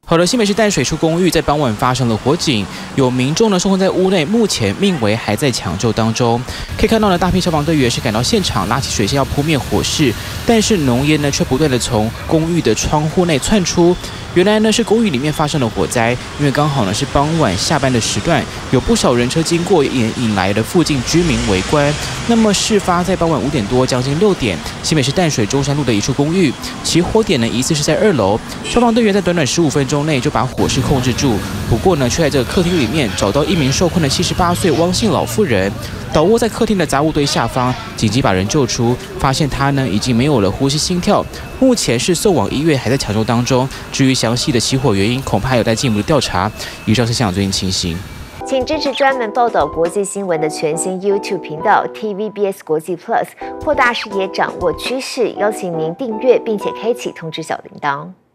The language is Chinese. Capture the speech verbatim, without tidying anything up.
好的，新北市淡水处公寓在傍晚发生了火警，有民众呢生活在屋内，目前命危还在抢救当中。可以看到呢，大批消防队员是赶到现场，拉起水线要扑灭火势，但是浓烟呢却不断的从公寓的窗户内窜出。原来呢是公寓里面发生了火灾，因为刚好呢是傍晚下班的时段，有不少人车经过，也引来了附近居民围观。那么事发在傍晚五点多，将近六点，新北市淡水中山路的一处公寓，起火点呢疑似是在二楼，消防队员在短短十五分钟内就把火势控制住。不过呢，却在这个客厅里面找到一名受困的七十八岁汪姓老妇人，倒卧在客厅的杂物堆下方，紧急把人救出，发现她呢已经没有了呼吸心跳，目前是送往医院，还在抢救当中。至于详细的起火原因，恐怕还有待进一步的调查。以上是香港最新情形。 请支持专门报道国际新闻的全新 YouTube 频道 T V B S 国际 Plus， 扩大视野，掌握趋势。邀请您订阅并且开启通知小铃铛。